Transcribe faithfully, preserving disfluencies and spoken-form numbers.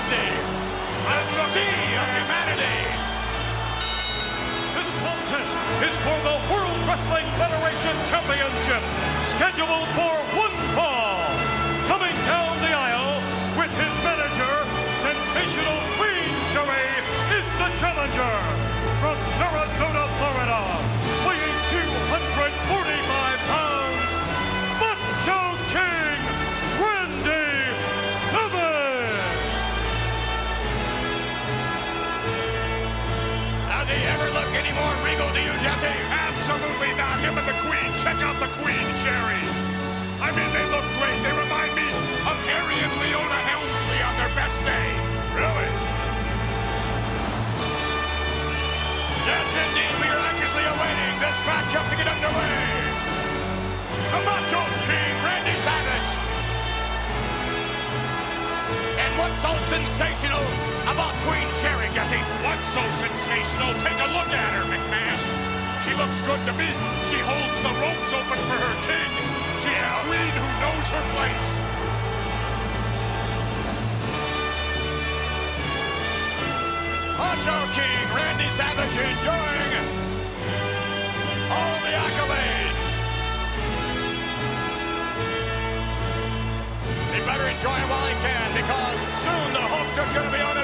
Jesse. A sea of humanity. This contest is for the World Wrestling Federation Championship, scheduled for one fall. Coming down the aisle with his manager, Sensational Queen Sherri, is the challenger. From Sarasota, Florida, weighing two hundred forty-five pounds, Macho King, Randy Savage. Does he ever look any more regal to you, Jesse? Absolutely not. Him and the Queen. Check out the Queen, Sherri. I mean, they look great. They remind me of Harry and Leona Helmsley on their best day. Really? Yes, indeed. We are anxiously awaiting this matchup to get underway. The Macho King, Randy Savage. And what's so sensational about Queen Sherri, Jesse? What's so sensational? Take a look at her, McMahon. She looks good to me. She holds the ropes open for her king. She's a queen who knows her place. Macho King, Randy Savage enjoying all the accolades. He better enjoy it while he can, because soon the Hulkster's going to be on